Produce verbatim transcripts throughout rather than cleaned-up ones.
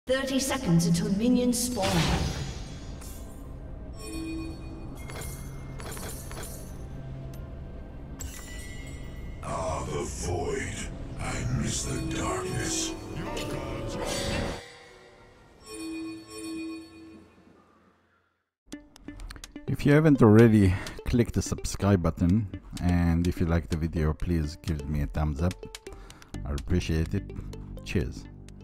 thirty seconds until minions spawn. Ah, the void. I miss the darkness. If you haven't already, click the subscribe button, and if you like the video, please give me a thumbs up. I appreciate it. Cheers.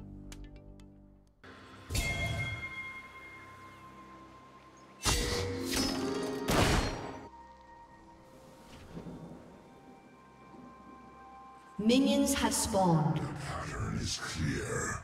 Minions have spawned. The pattern is clear.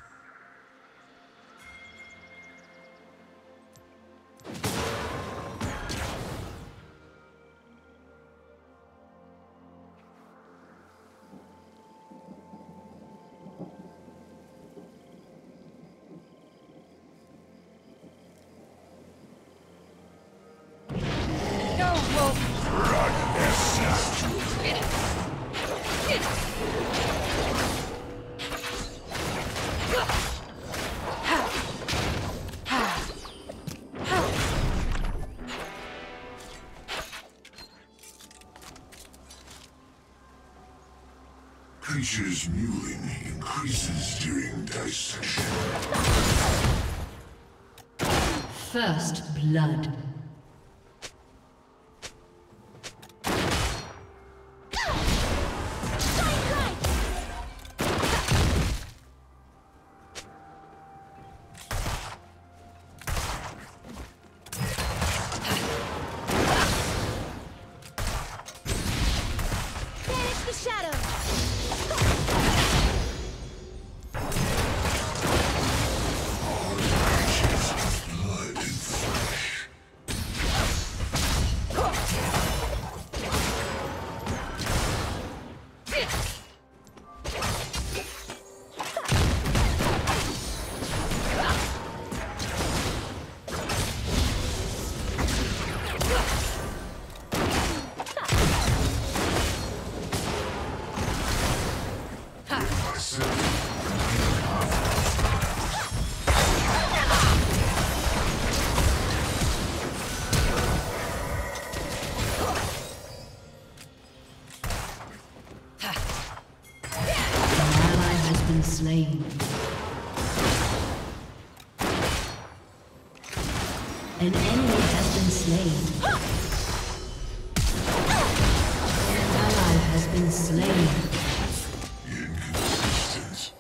Creature's mewing increases during dissection. First blood. Slain. An enemy has been slain. An ally has been slain. Inconsistent.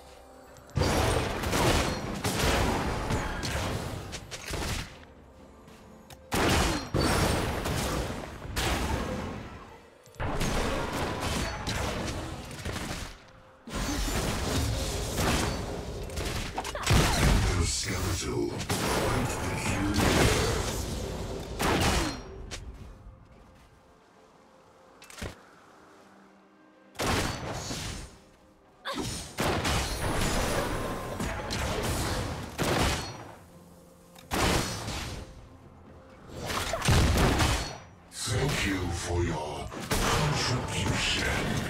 Skeletal, quite peculiar. Thank you for your contribution.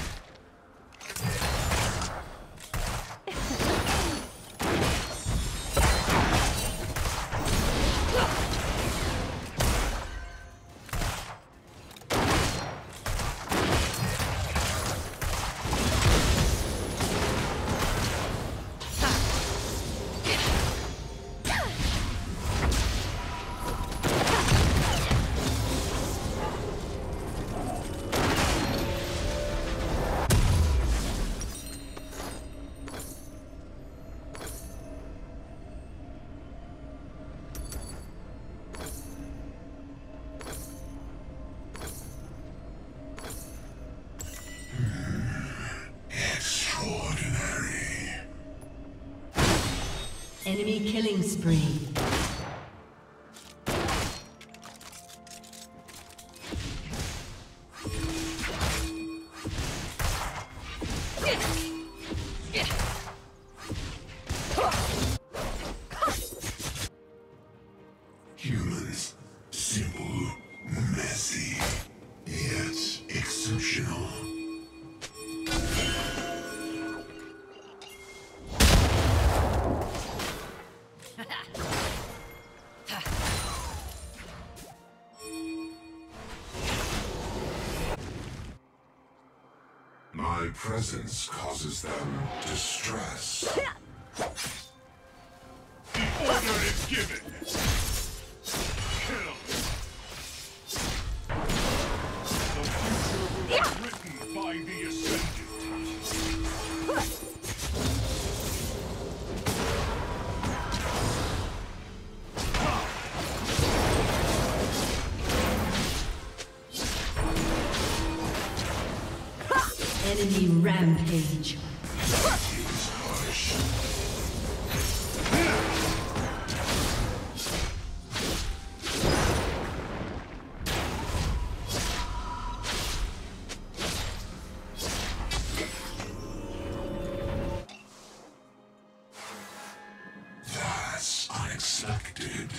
Enemy killing spree. Humans, simple, messy, yet exceptional. My presence causes them distress. The order is given. Kill. The future will be written by the Ascended. Enemy rampage. That's unexpected.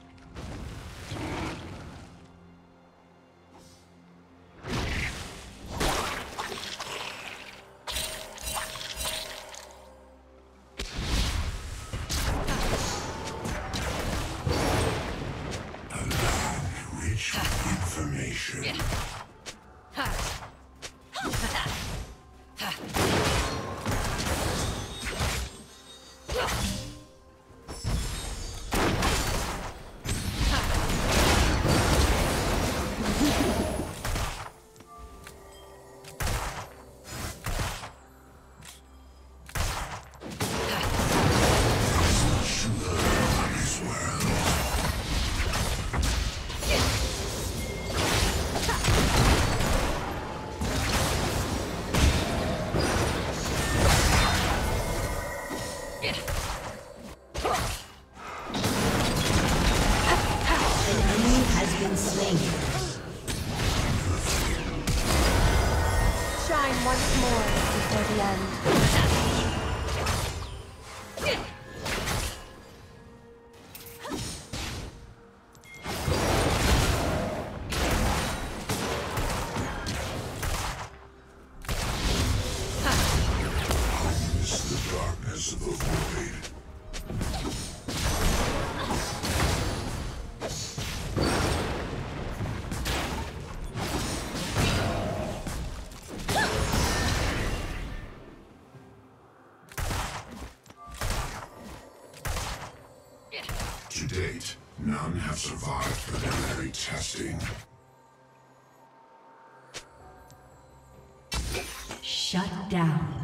Information. Shine once more before the end. Is the darkness of the void. To date, none have survived preliminary testing. Shut down.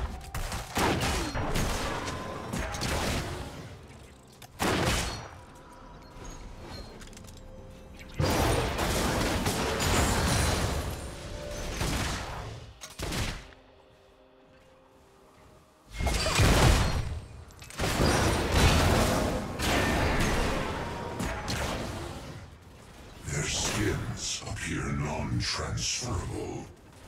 Their skins appear non-transferable.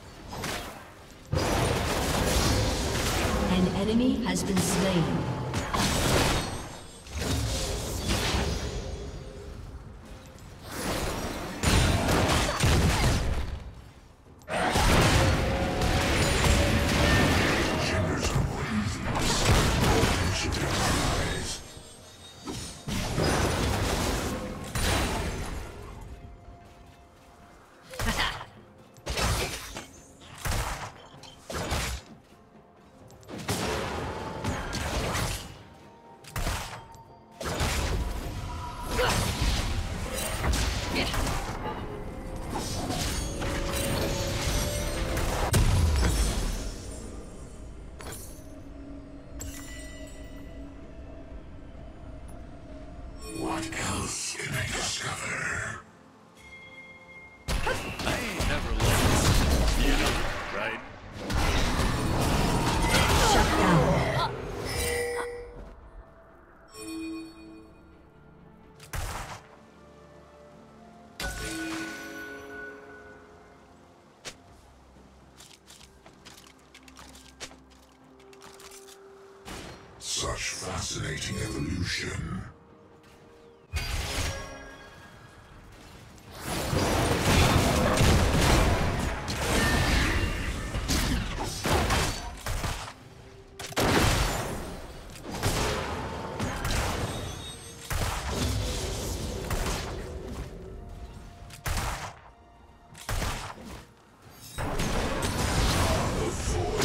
An enemy has been slain. Genders are more easy to see. Should their eyes. What else can I discover? I ain't never lost. You know, right? Shut down. Such fascinating evolution. The void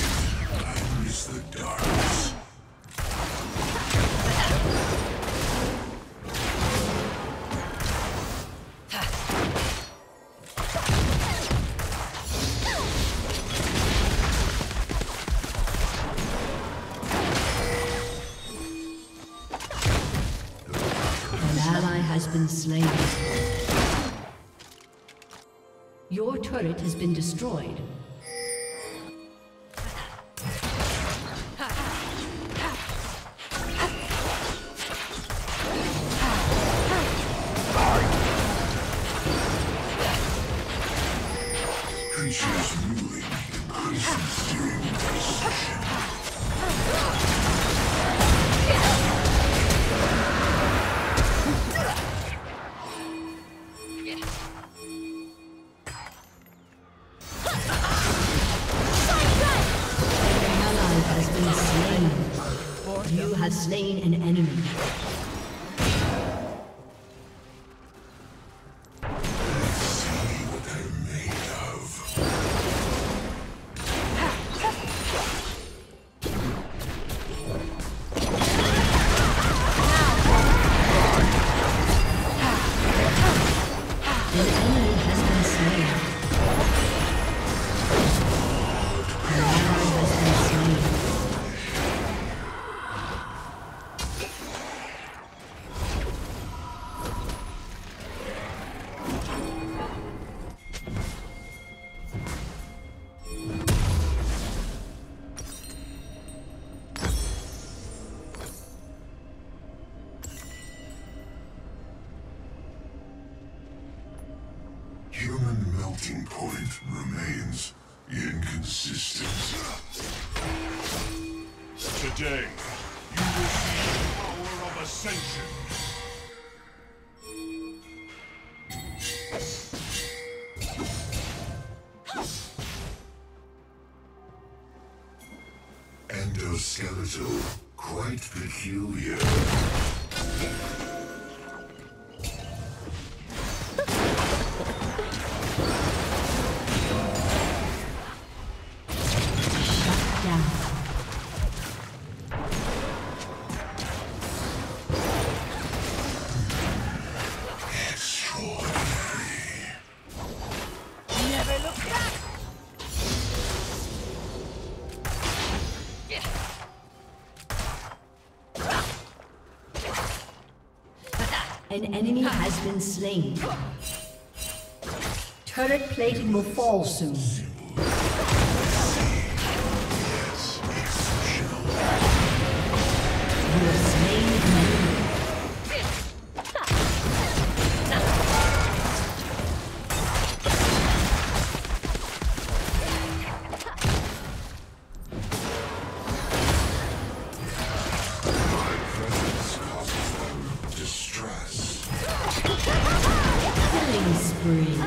ally has been slain. Your turret has been destroyed. Creatures moving increases during dissection. You have slain an enemy. See what I'm made of. An enemy has been slain. An ally has been slain. Human melting point remains inconsistent. Today, you will see the power of ascension. Endoskeletal, quite peculiar. An enemy has been slain. Turret plating will fall soon. You have slain an enemy. Killing spree.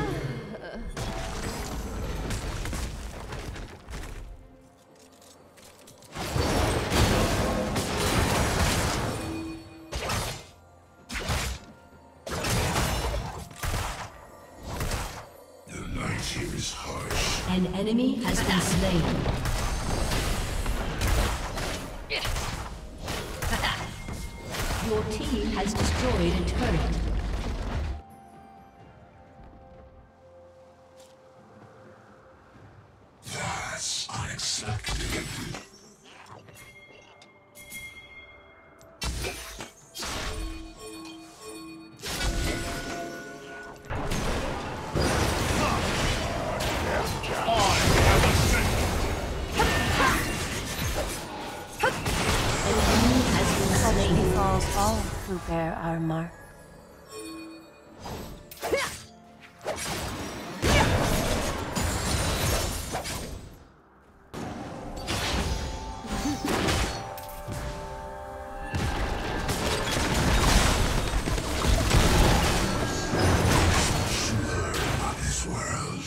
The light here is harsh. An enemy has been slain. Your team has destroyed a turret. That's unexpected. Such befalls all who bear our mark. This world.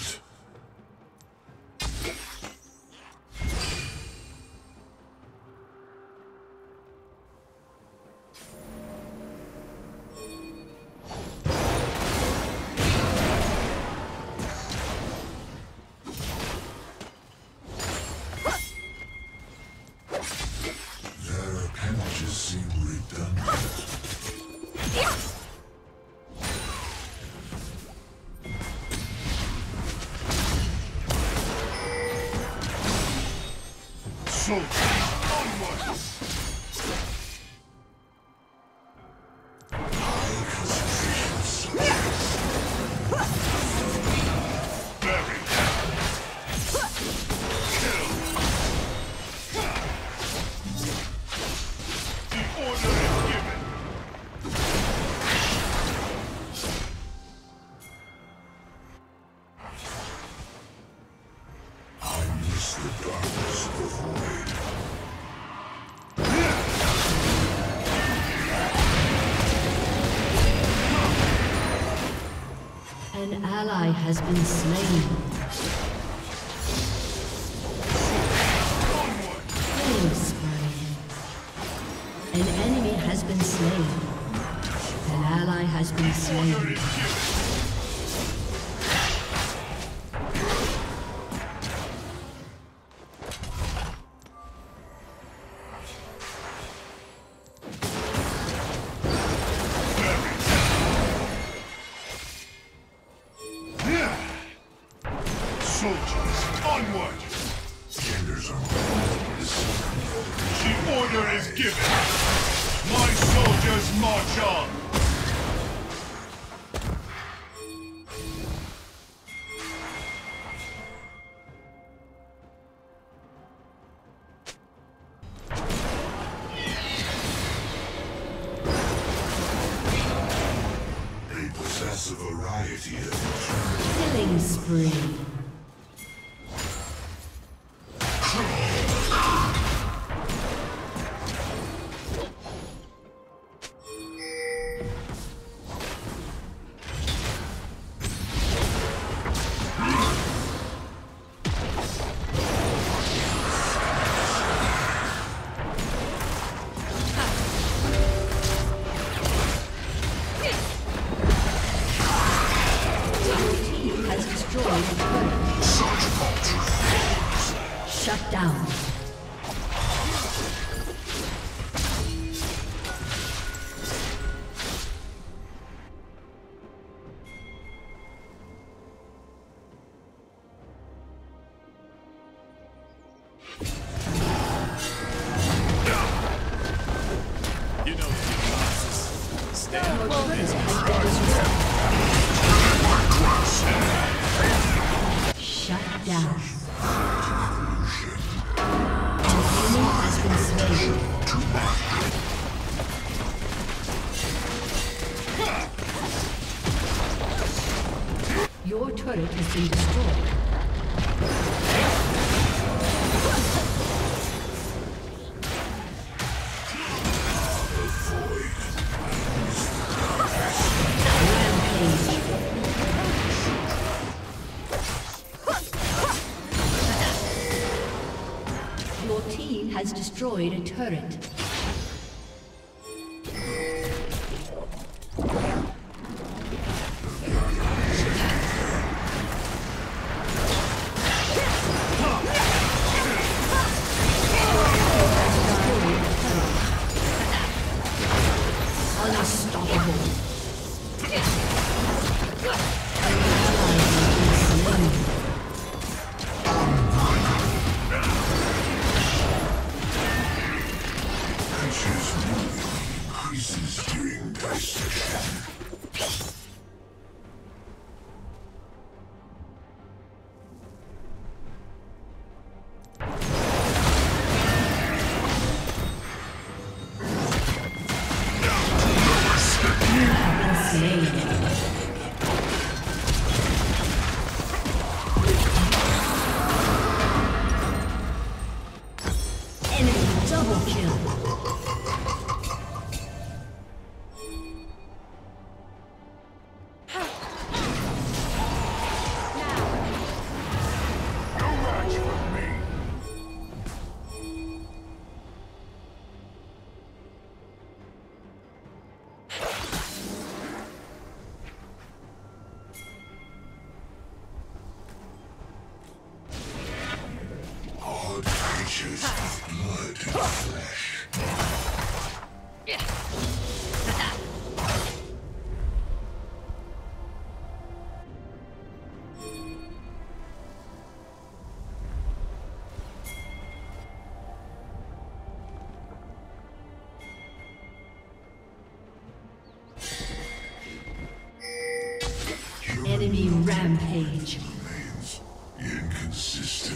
Their appendages seem redundant. Soldiers, onward! High An ally has been slain. Killing spree. An enemy has been slain. An ally has been slain. Soldiers, onward! Genders are The order is given! My soldiers march on! They possess a variety of Killing spree. Shut down. You know, stand Shut down. An enemy has been slain. Your turret has been destroyed. Your team has destroyed a turret. Unstoppable. creatures moving increases during dissection. Enemy double kill. Odd creatures of blood and flesh. Enemy rampage. Remains inconsistent.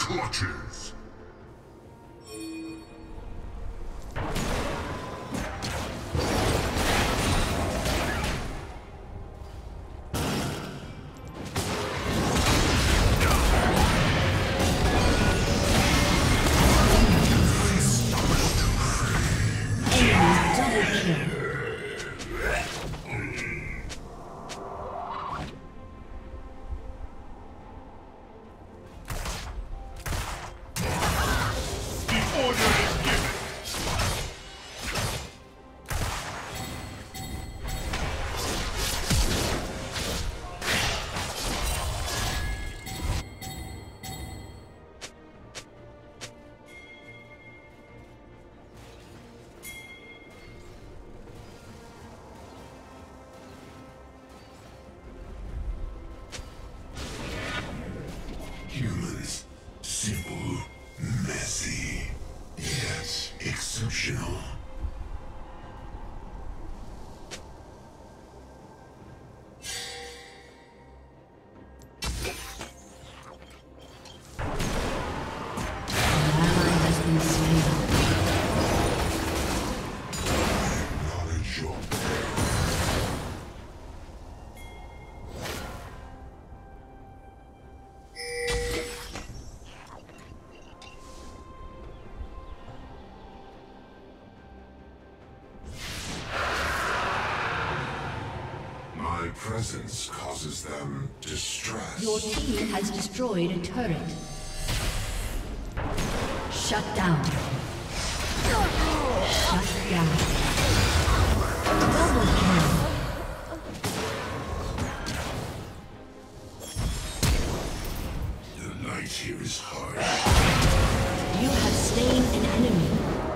clutches. Humans, simple, messy, yet exceptional. Acknowledge your My presence causes them distress. Your team has destroyed a turret. Shut down. Shut down. Double kill. The light here is harsh. You have slain an enemy.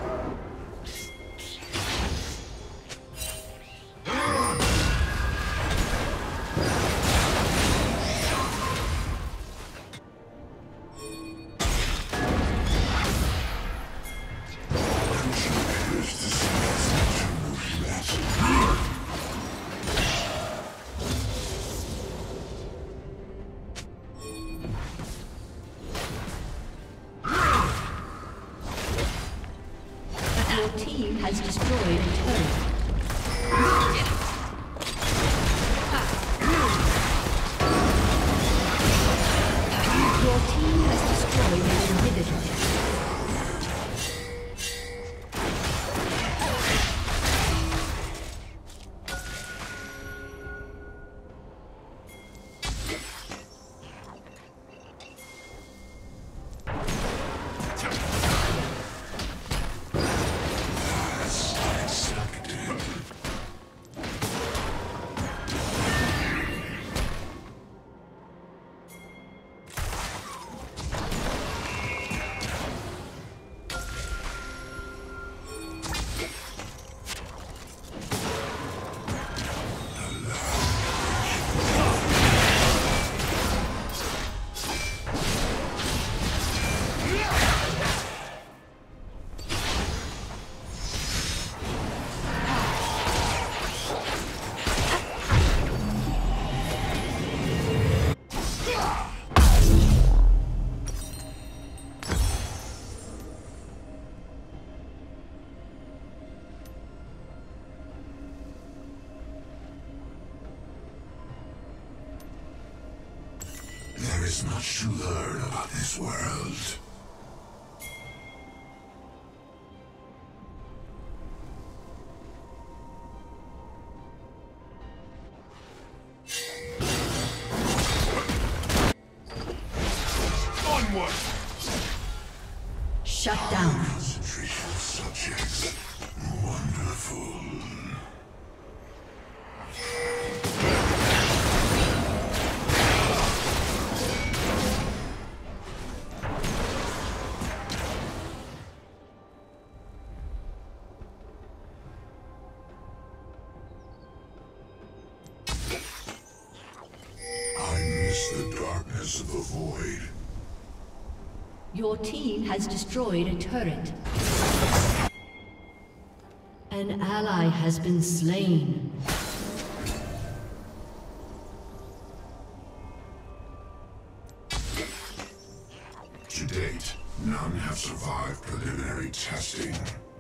Your team has destroyed a turret. Your team has destroyed an inhibitor. There is much to learn about this world. Onward! Shut down. Concentration of subjects. Wonderful. The darkness of the void. Your team has destroyed a turret. An ally has been slain. Today None have survived preliminary testing.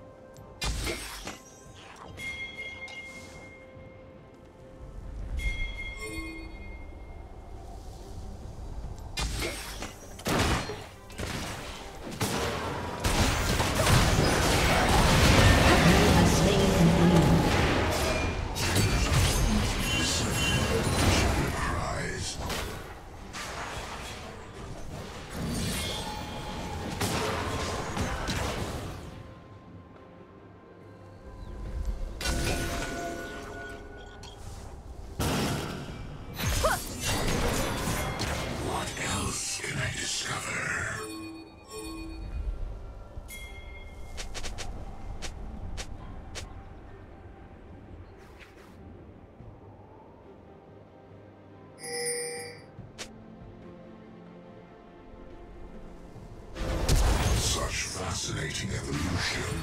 Fascinating evolution.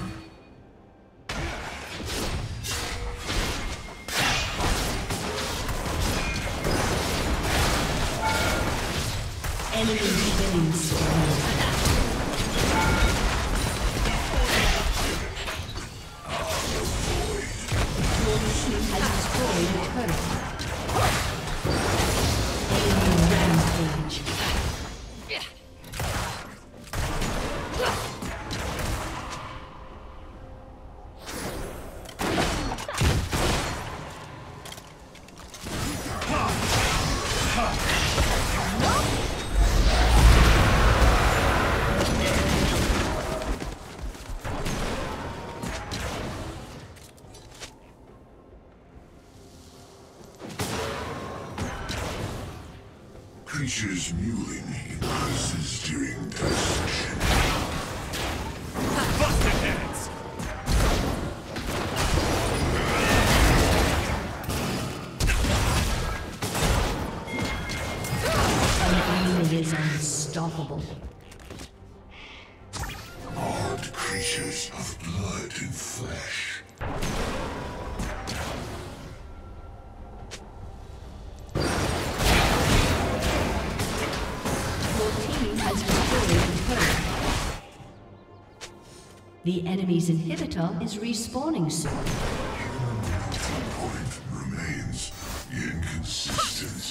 Enemy killing spree. Your team has destroyed a turret. Enemy rampage. Creatures mewling increases during dissection. Busted heads! An enemy is unstoppable. Odd creatures of blood and flesh. The enemy's inhibitor is respawning soon. Human point remains inconsistent.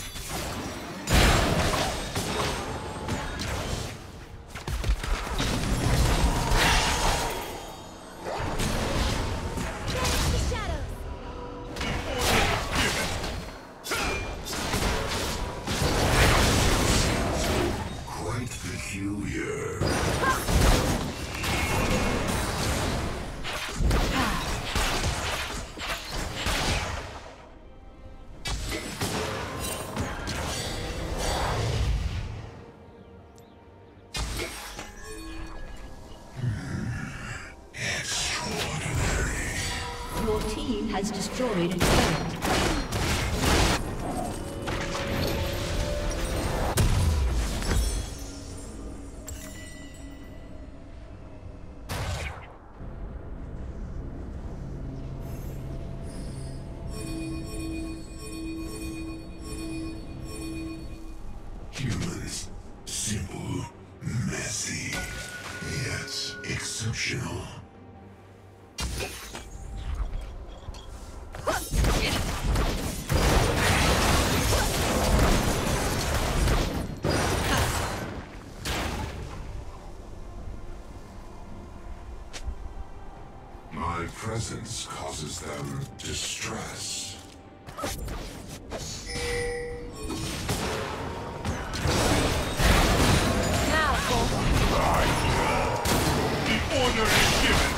Quite peculiar. Your team has destroyed a turret. Humans, simple, messy, yet exceptional. My presence causes them distress. The order is given!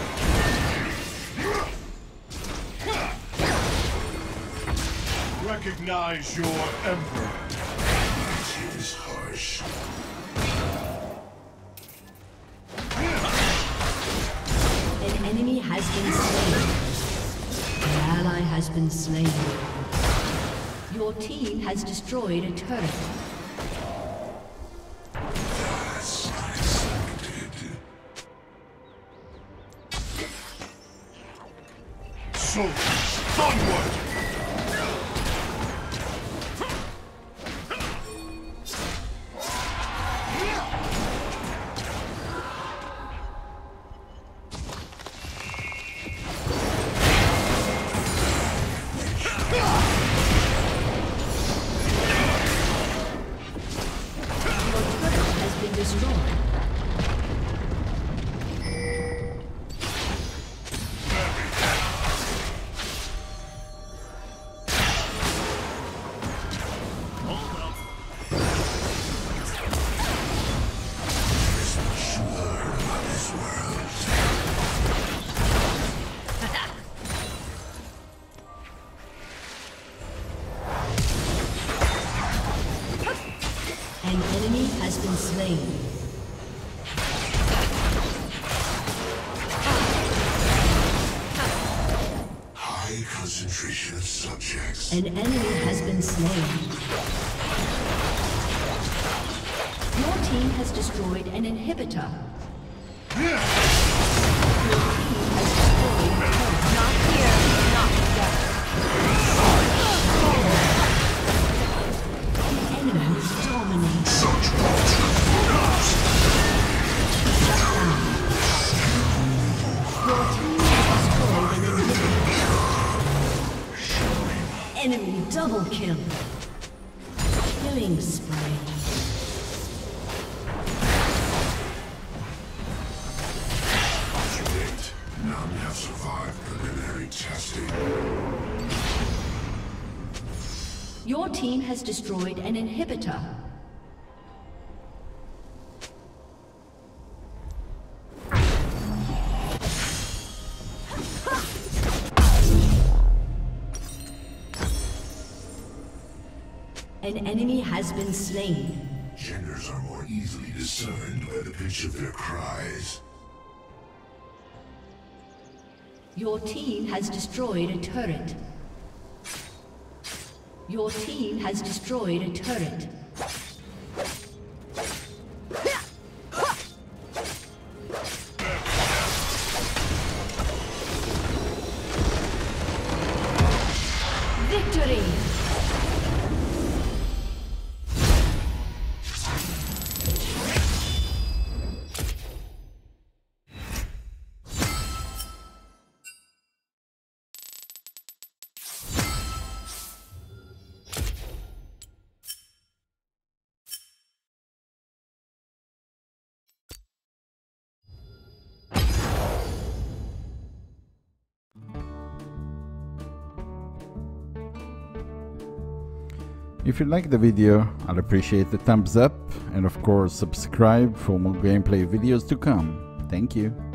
Recognize your emperor. It is harsh. An enemy has been slain. An ally has been slain. Your team has destroyed a turret. That's unexpected. Soldiers, onward! enemy has been slain. High concentration of subjects. An enemy has been slain. Your team has destroyed an inhibitor. Your team has destroyed a turret. Not here, not there. The enemy dominates. Such monsters. Shut down. Your team has destroyed an inhibitor. Enemy double kill. Killing spree. None have survived preliminary testing. Your team has destroyed an inhibitor. An enemy has been slain. Genders are more easily discerned by the pitch of their cries. Your team has destroyed a turret. Your team has destroyed a turret. Victory! If you like the video, I'll appreciate the thumbs up and of course subscribe for more gameplay videos to come. Thank you.